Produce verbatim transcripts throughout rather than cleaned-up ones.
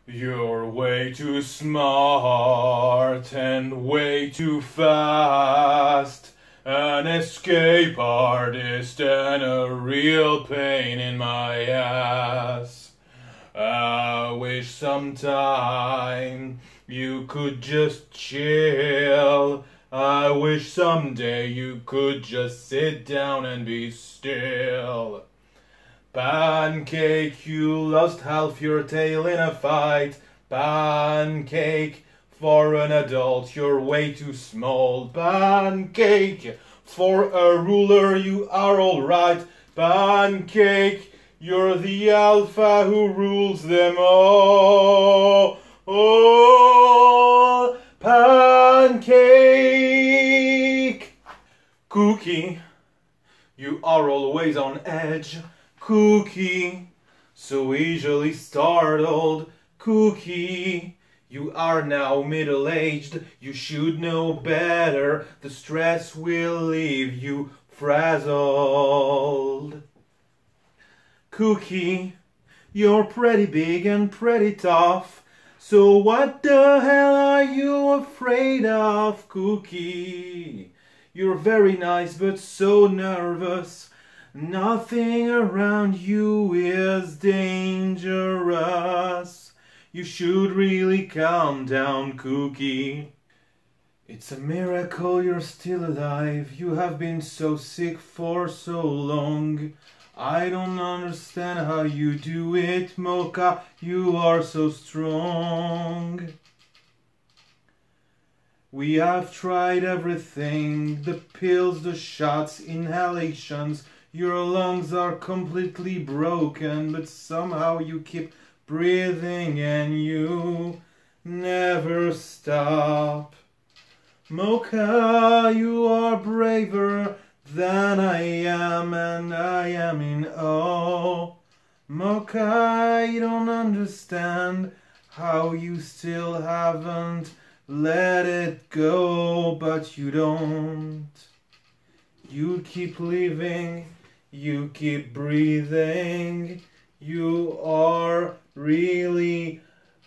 You're way too smart and way too fast. An escape artist and a real pain in my ass. I wish sometime you could just chill. I wish someday you could just sit down and be still. Pancake, you lost half your tail in a fight. Pancake, for an adult you're way too small. Pancake, for a ruler you are alright. Pancake, you're the alpha who rules them all. Oh, Pancake. Cookie, you are always on edge. Cookie, so easily startled. Cookie, you are now middle-aged. You should know better. The stress will leave you frazzled. Cookie, you're pretty big and pretty tough. So what the hell are you afraid of, Cookie? You're very nice but so nervous. Nothing around you is dangerous. You should really calm down, Cookie. It's a miracle you're still alive. You have been so sick for so long. I don't understand how you do it, Mocha. You are so strong. We have tried everything. The pills, the shots, inhalations. Your lungs are completely broken, but somehow you keep breathing and you never stop. Mocha, you are braver than I am, and I am in awe. Mocha, I don't understand how you still haven't let it go, but you don't. You keep living, you keep breathing, you are really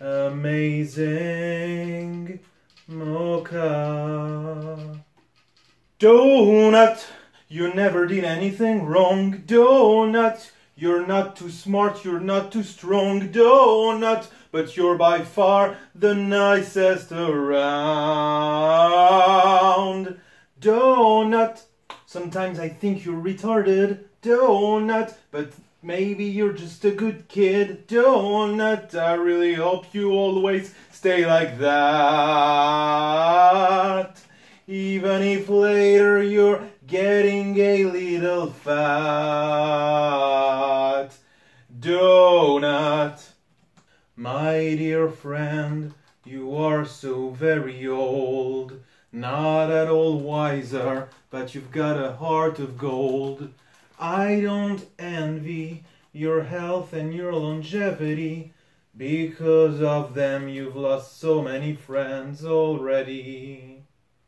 amazing, Mocha. Donut, you never did anything wrong. Donut, you're not too smart, you're not too strong. Donut, but you're by far the nicest around. Donut, sometimes I think you're retarded. Donut, but maybe you're just a good kid. Donut, I really hope you always stay like that. Even if later you're getting a little fat. Donut, my dear friend, you are so very old. Not at all wiser, but you've got a heart of gold. I don't envy your health and your longevity. Because of them you've lost so many friends already.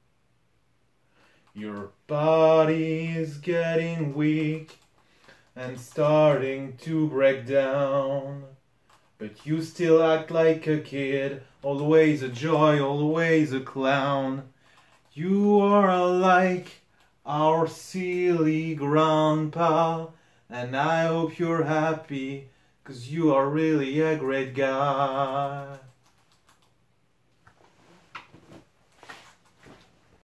Your body is getting weak and starting to break down. But you still act like a kid, always a joy, always a clown. You are like our silly grandpa, and I hope you're happy, 'cause you are really a great guy.